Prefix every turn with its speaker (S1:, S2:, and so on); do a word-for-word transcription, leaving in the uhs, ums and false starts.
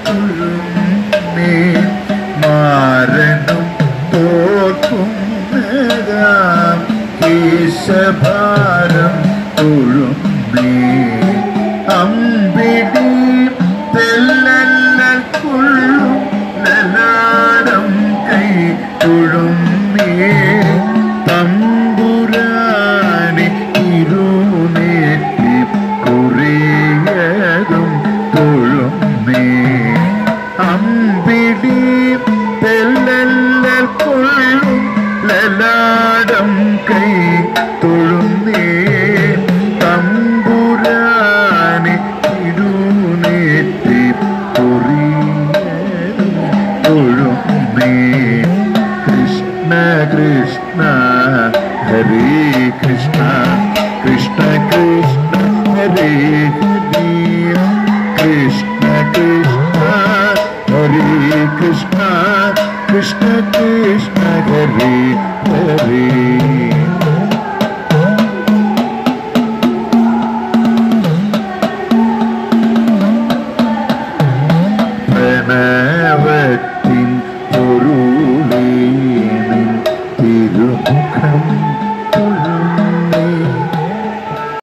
S1: തുഴുന്നേ മാരനും തോൽക്കുന്നതാം കേശഭാരം തുഴുന്നേ അമ്പിടി തെല്ലൽ കൊള്ളും ലലാടം കൈ തുഴുന്നേ തമ്പുരാനെ ഇരുനേറ്റി കുറിയതും തൊഴുന്നേ അമ്പിടി തെല്ലൽ കൊള്ളും ലലാടം കൈ തൊഴുന്നേ തമ്പുരാനെ ഇരുനേറ്റി കുറിയതും തൊഴുന്നേ കൃഷ്ണ കൃഷ്ണ ഹരേ കൃഷ്ണ കൃഷ്ണ കൃഷ്ണ ഹരേ ഹരേ കൃഷ്ണ കൃഷ്ണ ഹരേ കൃഷ്ണ കൃഷ്ണ കൃഷ്ണ ഹരേ ഹരേ